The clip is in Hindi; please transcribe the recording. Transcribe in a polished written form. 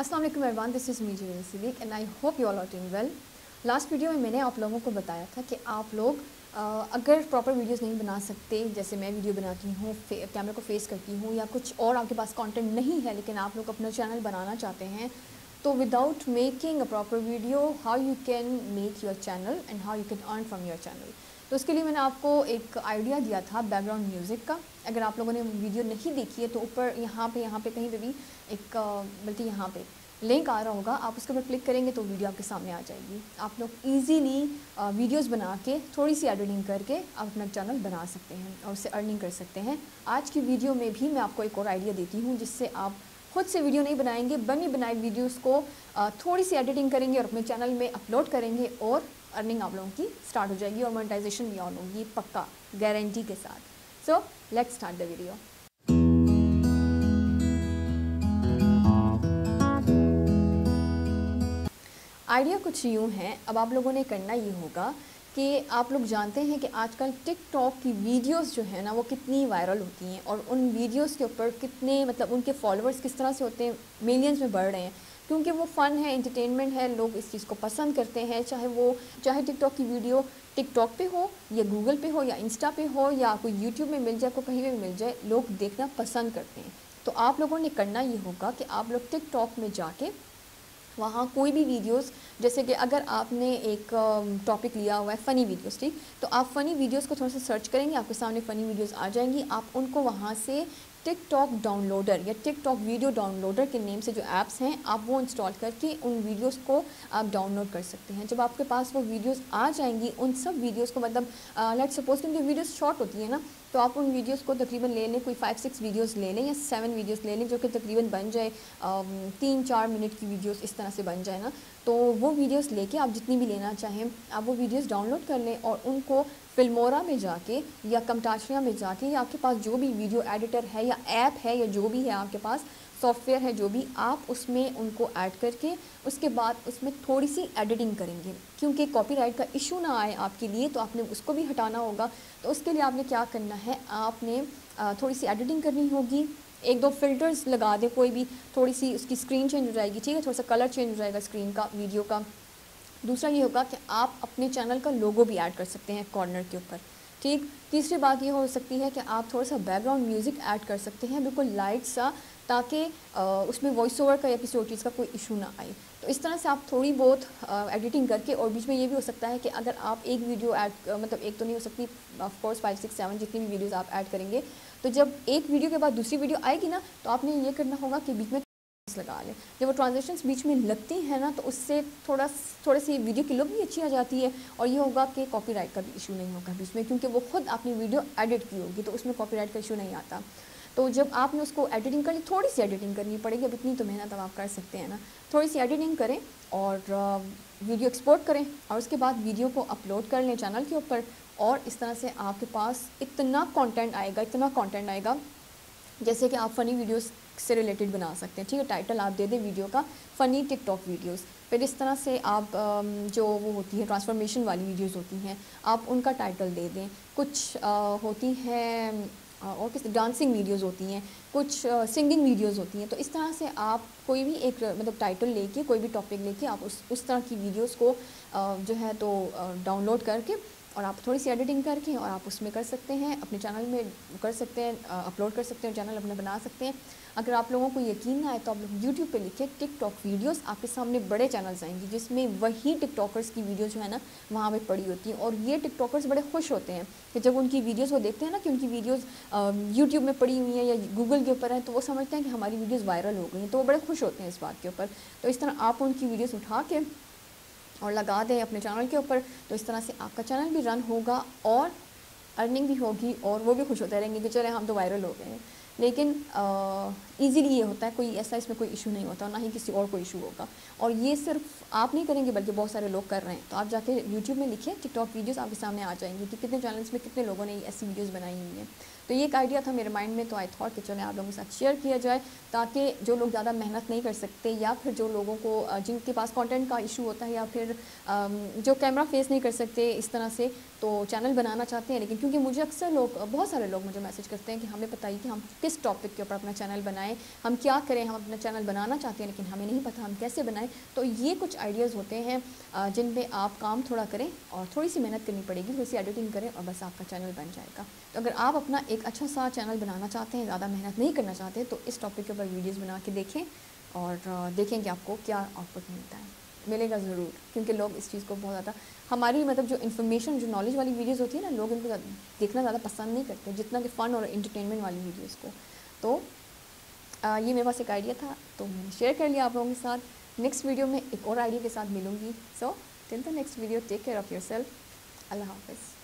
अस्सलाम वालेकुम everyone, this is me Juwel Siddique and I hope you all are doing well. Last video में मैंने आप लोगों को बताया था कि आप लोग अगर प्रॉपर वीडियोस नहीं बना सकते, जैसे मैं वीडियो बनाती हूँ, कैमरे को फेस करती हूँ, या कुछ और आपके पास कंटेंट नहीं है लेकिन आप लोग अपना चैनल बनाना चाहते हैं, तो without making a proper video how you can make your channel and how you can earn from your channel. तो उसके लिए मैंने आपको एक आइडिया दिया था बैकग्राउंड म्यूज़िक का। अगर आप लोगों ने वीडियो नहीं देखी है तो ऊपर यहाँ पे कहीं पे भी एक बल्कि यहाँ पे लिंक आ रहा होगा, आप उसके ऊपर क्लिक करेंगे तो वीडियो आपके सामने आ जाएगी। आप लोग इजीली वीडियोस बना के थोड़ी सी एडिटिंग करके आप अपना चैनल बना सकते हैं और उससे अर्निंग कर सकते हैं। आज की वीडियो में भी मैं आपको एक और आइडिया देती हूँ जिससे आप खुद से वीडियो नहीं बनाएंगे, बनी बनाई वीडियोस को थोड़ी सी एडिटिंग करेंगे और अपने चैनल में अपलोड करेंगे और अर्निंग आप लोगों की स्टार्ट हो जाएगी और मोनेटाइजेशन भी ऑन होगी, पक्का गारंटी के साथ। So let's start the video. Idea कुछ यूँ है। अब आप लोगों ने करना ये होगा कि आप लोग जानते हैं कि आजकल टिकटॉक की वीडियोस जो है ना वो कितनी वायरल होती हैं और उन वीडियोस के ऊपर कितने उनके फॉलोअर्स किस तरह से होते हैं, मिलियंस में बढ़ रहे हैं, क्योंकि वो फ़न है, एंटरटेनमेंट है, लोग इस चीज़ को पसंद करते हैं। चाहे टिकटॉक की वीडियो टिकटॉक पे हो या गूगल पे हो या इंस्टा पे हो या कोई यूट्यूब में मिल जाए, आपको कहीं भी मिल जाए, लोग देखना पसंद करते हैं। तो आप लोगों ने करना ये होगा कि आप लोग टिकटॉक में जाके वहाँ कोई भी वीडियोस, जैसे कि अगर आपने एक टॉपिक लिया हुआ है फ़नी वीडियोस, ठीक, तो आप फ़नी वीडियोस को थोड़ा सा सर्च करेंगे, आपके सामने फ़नी वीडियोस आ जाएंगी। आप उनको वहाँ से टिकटॉक डाउनलोडर या टिकटॉक वीडियो डाउनलोडर के नेम से जो ऐप्स हैं, आप वो इंस्टॉल करके उन वीडियोस को आप डाउनलोड कर सकते हैं। जब आपके पास वो वीडियोस आ जाएंगी, उन सब वीडियोस को लेट्स सपोज कि उनकी वीडियोस शॉर्ट होती है ना, तो आप उन वीडियोस को तकरीबन ले लें, कोई 5-6 वीडियोस ले लें या 7 वीडियोस ले लें, जो कि तकरीबन बन जाए 3-4 मिनट की वीडियोस इस तरह से बन जाए ना। तो वो वीडियोस लेके आप जितनी भी लेना चाहें आप वो वीडियोस डाउनलोड कर लें और उनको फिल्मोरा में जाके या कमटाशिया में जाके या आपके पास जो भी वीडियो एडिटर है या ऐप है या जो भी है आपके पास सॉफ्टवेयर है, जो भी, आप उसमें उनको ऐड करके उसके बाद उसमें थोड़ी सी एडिटिंग करेंगे, क्योंकि कॉपीराइट का इशू ना आए आपके लिए, तो आपने उसको भी हटाना होगा। तो उसके लिए आपने क्या करना है, आपने थोड़ी सी एडिटिंग करनी होगी, 1-2 फ़िल्टर्स लगा दें, कोई भी, थोड़ी सी उसकी स्क्रीन चेंज हो जाएगी, ठीक है, थोड़ा सा कलर चेंज हो जाएगा स्क्रीन का, वीडियो का। दूसरा ये होगा कि आप अपने चैनल का लोगो भी ऐड कर सकते हैं कॉर्नर के ऊपर, ठीक। तीसरी बात ये हो सकती है कि आप थोड़ा सा बैकग्राउंड म्यूज़िक ऐड कर सकते हैं, बिल्कुल लाइट सा, ताकि उसमें वॉइस ओवर का या किसी और चीज़ का कोई इशू ना आए। तो इस तरह से आप थोड़ी बहुत एडिटिंग करके, और बीच में ये भी हो सकता है कि अगर आप एक वीडियो ऐड एक तो नहीं हो सकती, ऑफ कोर्स 5-6-7 जितनी भी वीडियोज़ आप ऐड करेंगे, तो जब एक वीडियो के बाद दूसरी वीडियो आएगी ना, तो आपने ये करना होगा कि बीच में लगा लें। जब वो ट्रांजेक्शन्स बीच में लगती हैं ना, तो उससे थोड़ी सी वीडियो की लुक भी अच्छी आ जाती है और ये होगा कि कॉपीराइट का भी इशू नहीं होगा बीच में, क्योंकि वो खुद आपने वीडियो एडिट की होगी, तो उसमें कॉपीराइट का इशू नहीं आता। तो जब आपने उसको एडिटिंग कर ली, थोड़ी सी एडिटिंग करनी पड़ेगी, अब इतनी तो मेहनत अब आप कर सकते हैं ना, थोड़ी सी एडिटिंग करें और वीडियो एक्सपोर्ट करें और उसके बाद वीडियो को अपलोड कर लें चैनल के ऊपर, और इस तरह से आपके पास इतना कंटेंट आएगा जैसे कि आप फ़नी वीडियोस से रिलेटेड बना सकते हैं, ठीक है। टाइटल आप दे दें वीडियो का फ़नी टिकटॉक वीडियोस, फिर इस तरह से आप जो वो होती है ट्रांसफॉर्मेशन वाली वीडियोस होती हैं, आप उनका टाइटल दे दें। कुछ होती हैं और किस डांसिंग वीडियोस होती हैं, कुछ सिंगिंग वीडियोस होती हैं। तो इस तरह से आप कोई भी एक टाइटल लेके, कोई भी टॉपिक लेके आप उस तरह की वीडियोस को जो है तो डाउनलोड करके और आप थोड़ी सी एडिटिंग करके और आप उसमें कर सकते हैं, अपने चैनल में कर सकते हैं, अपलोड कर सकते हैं, चैनल अपना बना सकते हैं। अगर आप लोगों को यकीन ना आए तो आप लोग यूट्यूब पे लिखिए टिकटॉक वीडियोस, आपके सामने बड़े चैनल्स आएंगे जिसमें वही टिकटॉकर्स की वीडियोस जो है ना वहाँ पे पड़ी होती हैं, और ये टिकटॉकर्स बड़े खुश होते हैं कि जब उनकी वीडियोज़ वो देखते हैं ना कि उनकी वीडियोज़ यूट्यूब में पड़ी हुई हैं या गूगल के ऊपर हैं, तो वो समझते हैं कि हमारी वीडियोज़ वायरल हो गई हैं, तो वो बड़े खुश होते हैं इस बात के ऊपर। तो इस तरह आप उनकी वीडियोज़ उठा के और लगा दें अपने चैनल के ऊपर, तो इस तरह से आपका चैनल भी रन होगा और अर्निंग भी होगी और वो भी खुश होते रहेंगे कि चले हम तो वायरल हो गए हैं। लेकिन इजीली ये होता है, कोई ऐसा इसमें कोई इशू नहीं होता, ना ही किसी और को इशू होगा। और ये सिर्फ आप नहीं करेंगे बल्कि बहुत सारे लोग कर रहे हैं। तो आप जाके यूट्यूब में लिखिए टिकटॉक वीडियोस, आपके सामने आ जाएंगी कि कितने चैनल्स में कितने लोगों ने ऐसी वीडियोस बनाई हुई हैं। तो तो ये एक आइडिया था मेरे माइंड में, तो आई थॉट कि चलें आप लोगों के साथ शेयर किया जाए, ताकि जो लोग ज़्यादा मेहनत नहीं कर सकते या फिर जो लोगों को जिनके पास कंटेंट का इशू होता है या फिर जो कैमरा फेस नहीं कर सकते इस तरह से, तो चैनल बनाना चाहते हैं, लेकिन क्योंकि मुझे अक्सर लोग, बहुत सारे लोग मुझे मैसेज करते हैं कि हमें बताइए कि हम किस टॉपिक के ऊपर अपना चैनल बनाएं, हम क्या करें, हम अपना चैनल बनाना चाहते हैं लेकिन हमें नहीं पता हम कैसे बनाएं। तो ये कुछ आइडियाज़ होते हैं जिन पे आप काम थोड़ा करें और थोड़ी सी मेहनत करनी पड़ेगी, थोड़ी सी एडिटिंग करें और बस आपका चैनल बन जाएगा। तो अगर आप अपना एक अच्छा सा चैनल बनाना चाहते हैं, ज़्यादा मेहनत नहीं करना चाहते, तो इस टॉपिक के ऊपर वीडियोज़ बना के देखें और देखें कि आपको क्या आउटपुट मिलता है। मिलेगा ज़रूर, क्योंकि लोग इस चीज़ को बहुत ज़्यादा, हमारी मतलब जो इन्फॉर्मेशन, जो नॉलेज वाली वीडियोज़ होती है ना, लोग इनको देखना ज़्यादा पसंद नहीं करते जितना कि फ़न और एंटरटेनमेंट वाली वीडियोज़ को। तो ये मेरे पास एक आइडिया था, तो मैंने शेयर कर लिया आप लोगों के साथ। नेक्स्ट वीडियो में एक और आइडिया के साथ मिलूँगी। So till the next video, take care of yourself. अल्लाह हाफ़िज़।